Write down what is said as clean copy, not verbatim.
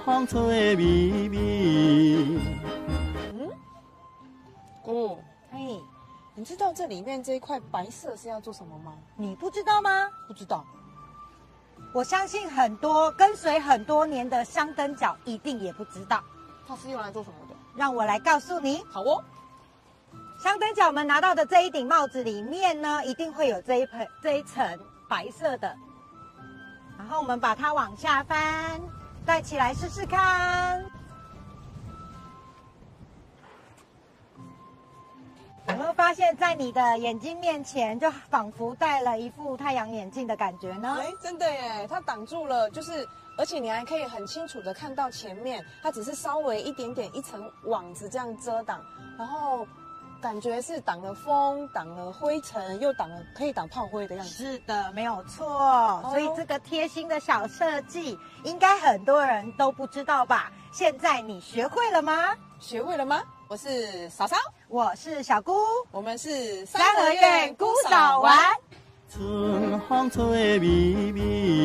芳草的秘密。 姑， 嘿， 你知道这里面这一块白色是要做什么吗？ 你不知道吗？ 不知道。 我相信很多跟随很多年的香灯脚一定也不知道。 它是用来做什么的？ 让我来告诉你， 好哦。 香灯脚们拿到的这一顶帽子里面呢，一定会有这一层白色的。然后我们把它往下翻，戴起来试试看。有没有发现，在你的眼睛面前，就仿佛戴了一副太阳眼镜的感觉呢？ 哎，真的耶，它挡住了，而且你还可以很清楚的看到前面，它只是稍微一点点一层网子这样遮挡，然后感觉是挡了风，挡了灰尘，又可以挡炮灰的样子。 是的，没有错。所以这个贴心的小设计，应该很多人都不知道吧？现在你学会了吗？ 学会了吗？我是嫂嫂， 我是小姑， 我们是三合院姑嫂玩。 春芳草的秘密。